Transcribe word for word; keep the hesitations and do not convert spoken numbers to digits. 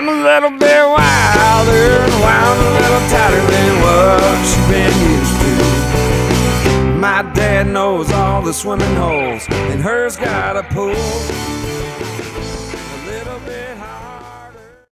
I'm a little bit wilder and wound a little tighter than what she's been used to. My dad knows all the swimming holes, and her's got a pool.